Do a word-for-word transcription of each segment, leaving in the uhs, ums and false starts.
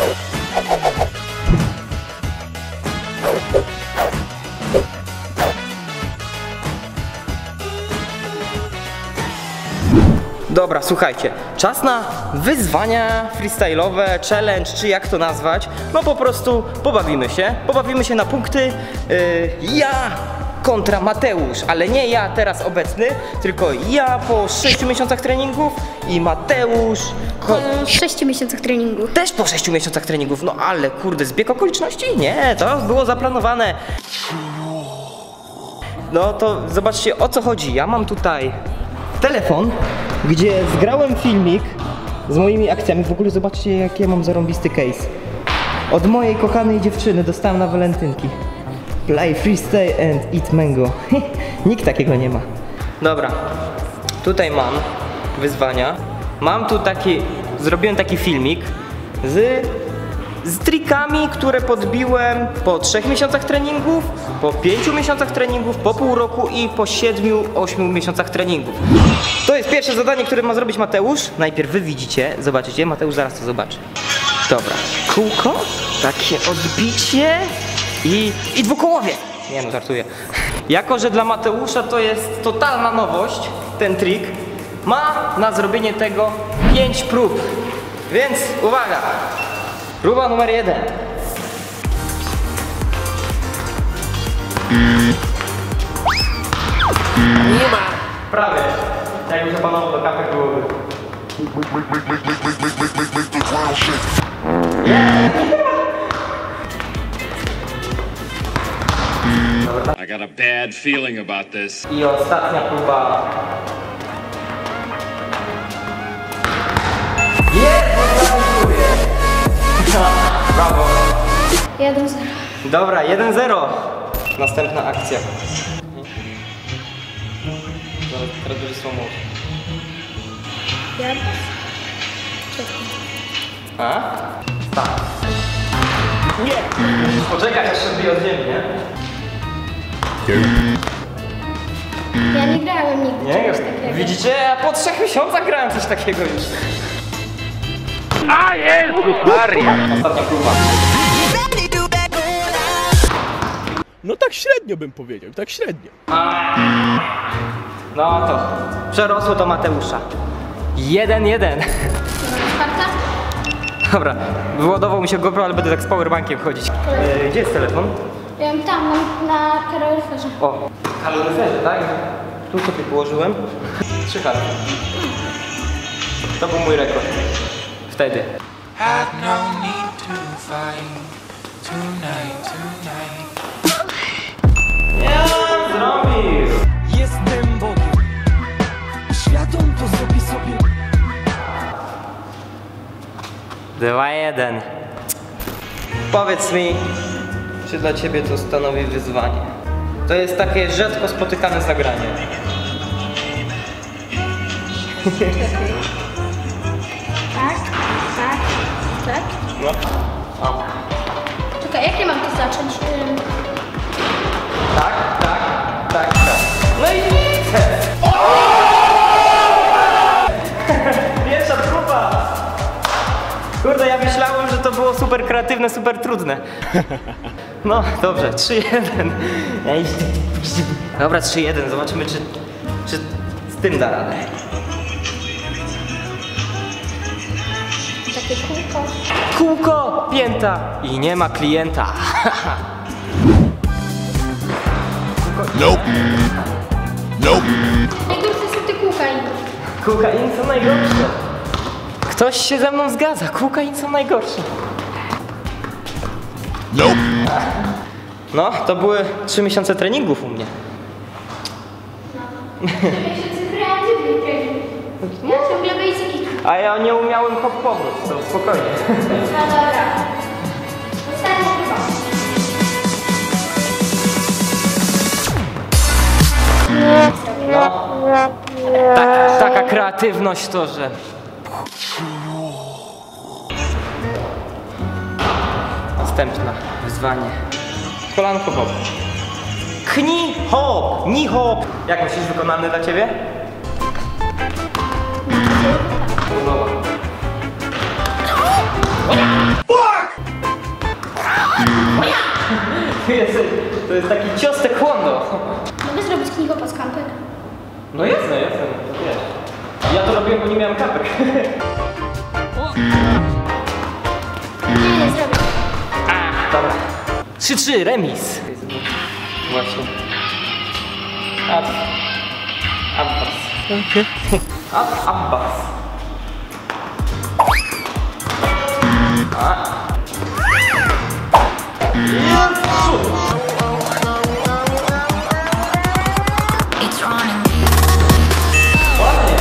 Dobra, słuchajcie, czas na wyzwania freestyle'owe, challenge, czy jak to nazwać. No po prostu pobawimy się, pobawimy się na punkty. Yy, ja kontra Mateusz, ale nie ja teraz obecny, tylko ja po sześciu miesiącach treningów i Mateusz po sześciu miesiącach treningu. Też po sześciu miesiącach treningów, no ale kurde, zbieg okoliczności? Nie, to było zaplanowane. No to zobaczcie, o co chodzi. Ja mam tutaj telefon, gdzie zgrałem filmik z moimi akcjami. W ogóle zobaczcie, jakie mam zarąbisty case. Od mojej kochanej dziewczyny dostałem na walentynki. Play freestyle and eat mango. Nikt takiego nie ma. Dobra, tutaj mam wyzwania. Mam tu taki, zrobiłem taki filmik z, z trikami, które podbiłem po trzech miesiącach treningów, po pięciu miesiącach treningów, po pół roku i po siedmiu, ośmiu miesiącach treningów. To jest pierwsze zadanie, które ma zrobić Mateusz. Najpierw wy widzicie, zobaczycie, Mateusz zaraz to zobaczy. Dobra, kółko, takie odbicie i, i dwukołowie. Nie no, żartuję. Jako że dla Mateusza to jest totalna nowość, ten trik, ma na zrobienie tego pięć prób. Więc uwaga, próba numer jeden. Nie ma. Prawie. Jakby się panował do kapek byłoby. I got a bad feeling about this. I ostatnia próba. Jest! Brawo! jeden zero. Dobra, jeden zero. Następna akcja. Teraz będzie słowo. Ja? A? Tak. Nie! Poczekaj, aż się odbije od ziemi, nie? Ja nie grałem nigdy. Nie, już takiego. Widzicie? Ja po trzech miesiącach grałem coś takiego już. A Jezus Maria! Ostatnia próba. No tak średnio bym powiedział, tak średnio. No to przerosło to Mateusza. Jeden, jeden. Czwarta? Dobra, wyładował mi się GoPro, ale będę tak z powerbankiem chodzić. Yy, gdzie jest telefon? Ja mam tam, mam na kaloryferze. O, kaloryferze, tak? Tu sobie położyłem. Trzy karty. To był mój rekord. Wtedy. Had no need to fight tonight, tonight. Ja zrobił! Jestem Bogiem, światom to zrobi sobie. Dwa jeden. Powiedz mi, czy dla ciebie to stanowi wyzwanie? To jest takie rzadko spotykane zagranie. Tak, tak, tak. No. O. Czekaj, jak ja mam to zacząć? Ym, Tak, tak, tak, tak. No i widzę! Pierwsza próba! Kurde, ja myślałem, że to było super kreatywne, super trudne. No, dobrze, trzy jeden. Dobra, trzy jeden, zobaczymy, czy, czy z tym da radę. takie kółko. Kółko, pięta i nie ma klienta. Nope. Nope. Najgorsze są te kółka inne. Kółka in są najgorsze. Ktoś się ze mną zgadza, kółka in są najgorsze. Nope. No, to były trzy miesiące treningów u mnie. Kreatywny trening. Ja ciągle basic. A ja nie umiałem hop powrót, to spokojnie. No dobra. Ostatnia próba. No, tak, taka kreatywność to, że... Następne wyzwanie. Kolanko hop. Kni hop, ni hop. Jak myślisz, wykonany dla ciebie? Nowa. To jest, to jest taki cios taekwondo. Mogę zrobić knigopad z kampek? No jasne, jasne, to wiesz. Ja to robiłem, bo nie miałem kapek. Nie, nie zrobię. A, dobra. trzy trzy, remis. Właśnie. Ab... Abbas. Ab... Abbas. A. Ładnie.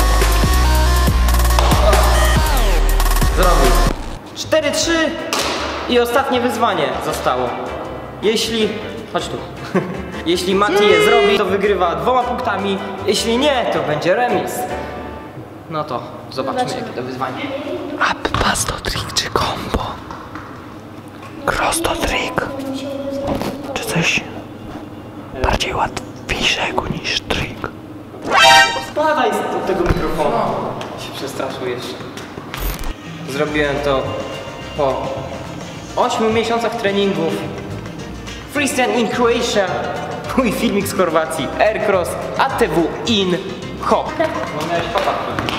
Zrobił. cztery trzy i ostatnie wyzwanie zostało. Jeśli... Chodź tu. Jeśli Mati je zrobi, to wygrywa dwoma punktami. Jeśli nie, to będzie remis. No to zobaczmy, Zobaczymy. jakie to wyzwanie. Abbas to trik czy combo? Cross to trik? Czy coś bardziej łatwiejszego niż trik? Spadaj z tego mikrofonu. Się przestraszył jeszcze. Zrobiłem to po ośmiu miesiącach treningów. Freestyle in Croatia. Mój filmik z Chorwacji. Aircross, A T W in hop. No miałeś popatrz.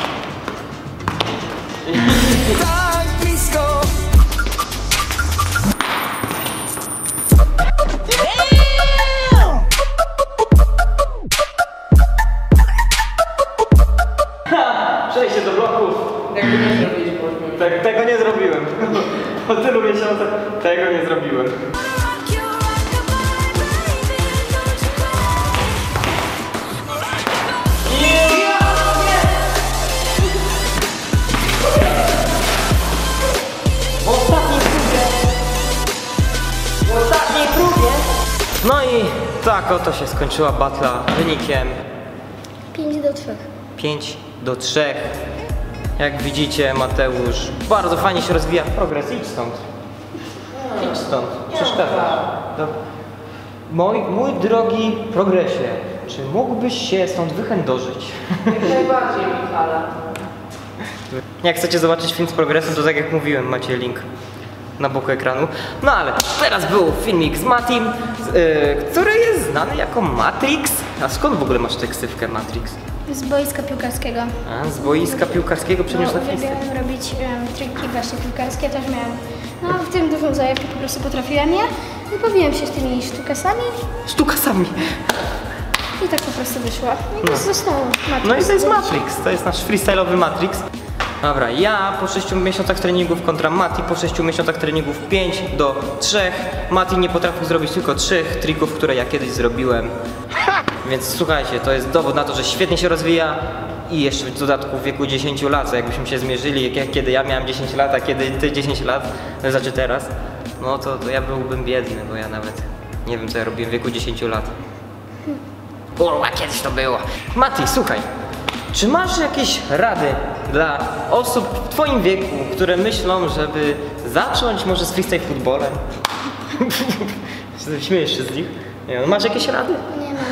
Tak blisko. Przejście do bloków. Tego nie zrobiliśmy. Te, tego nie zrobiłem. Po tylu miesiącach tego nie zrobiłem. W ostatniej próbie. W ostatniej próbie. No i tak oto się skończyła batla wynikiem pięć do trzech. pięć do trzech. Jak widzicie, Mateusz bardzo fajnie się rozwija. Progres, idź stąd. Idź stąd, przeszkadzasz. Do... Mój, mój drogi progresie, czy mógłbyś się stąd wychędożyć? Jak najbardziej, Michale. Jak chcecie zobaczyć film z progresem, to tak jak mówiłem, macie link na boku ekranu. No ale teraz był filmik z Matim, z, yy, który jest znany jako Matrix. A skąd w ogóle masz tę ksywkę Matrix? Z boiska piłkarskiego. A, z boiska piłkarskiego przeniósł No, na freestyle. uwielbiałem robić um, triki właśnie piłkarskie, też miałem. No, w tym dużą zajawkę po prostu potrafiłem je. I bawiłem się z tymi sztukasami Sztukasami. i tak po prostu wyszło. I to zostało. Matrix. No i to jest Matrix, to jest nasz freestyle'owy Matrix. Dobra, ja po sześciu miesiącach treningów kontra Mati, po sześciu miesiącach treningów pięć do trzech. Mati nie potrafił zrobić tylko trzech trików, które ja kiedyś zrobiłem. Więc słuchajcie, to jest dowód na to, że świetnie się rozwija i jeszcze w dodatku w wieku dziesięciu lat, co jakbyśmy się zmierzyli, jak, kiedy ja miałem dziesięć lat, a kiedy ty dziesięć lat, to znaczy teraz, no to, to ja byłbym biedny, bo ja nawet nie wiem, co ja robiłem w wieku dziesięciu lat. Kurwa, kiedyś to było. Mati, słuchaj, czy masz jakieś rady dla osób w twoim wieku, które myślą, żeby zacząć może z freestyle footballem? Śmiejesz się z nich? Nie, no, masz jakieś rady? Nie mam.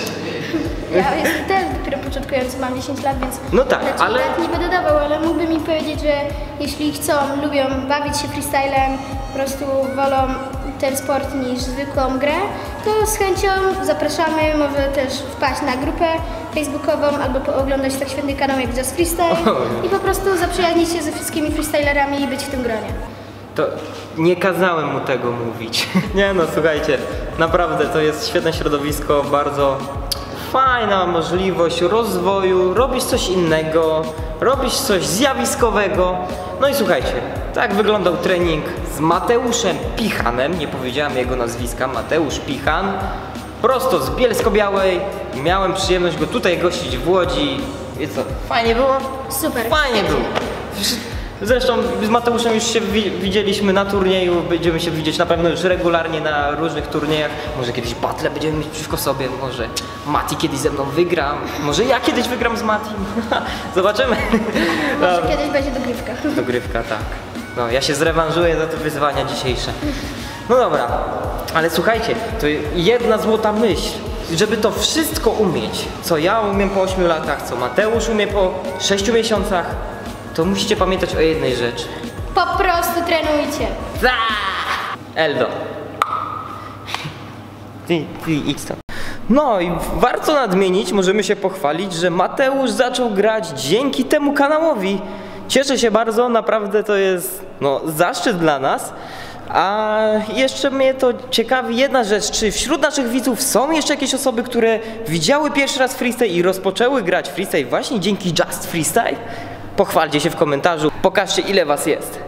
Ja jestem też dopiero początkujący, mam dziesięć lat, więc No tak, na ale- lat nie będę dawał, ale mógłby mi powiedzieć, że jeśli chcą, lubią bawić się freestylem, po prostu wolą ten sport niż zwykłą grę, to z chęcią zapraszamy, może też wpaść na grupę facebookową albo pooglądać tak świetny kanał jak Just Freestyle i po prostu zaprzyjaźnić się ze wszystkimi freestylerami i być w tym gronie. To nie kazałem mu tego mówić. Nie no, słuchajcie, naprawdę to jest świetne środowisko, bardzo fajna możliwość rozwoju, robisz coś innego, robisz coś zjawiskowego. No i słuchajcie, tak wyglądał trening z Mateuszem Pichanem, nie powiedziałem jego nazwiska, Mateusz Pichan, prosto z Bielsko-Białej. Miałem przyjemność go tutaj gościć w Łodzi. I co, fajnie było? Super. Fajnie było. Zresztą z Mateuszem już się wi widzieliśmy na turnieju, będziemy się widzieć na pewno już regularnie na różnych turniejach. Może kiedyś battle będziemy mieć przeciwko sobie, może Mati kiedyś ze mną wygra, może ja kiedyś wygram z Matim. Zobaczymy. Może kiedyś będzie dogrywka. Dogrywka, tak. No, ja się zrewanżuję za te wyzwania dzisiejsze. No dobra, ale słuchajcie, to jedna złota myśl. Żeby to wszystko umieć, co ja umiem po ośmiu latach, co Mateusz umie po sześciu miesiącach, to musicie pamiętać o jednej rzeczy. Po prostu trenujcie. Za! Eldo. Ty, ty idź tam. No i warto nadmienić, możemy się pochwalić, że Mateusz zaczął grać dzięki temu kanałowi. Cieszę się bardzo, naprawdę to jest no, zaszczyt dla nas. A jeszcze mnie to ciekawi jedna rzecz, czy wśród naszych widzów są jeszcze jakieś osoby, które widziały pierwszy raz freestyle i rozpoczęły grać freestyle właśnie dzięki Just Freestyle? Pochwalcie się w komentarzu, pokażcie ile was jest.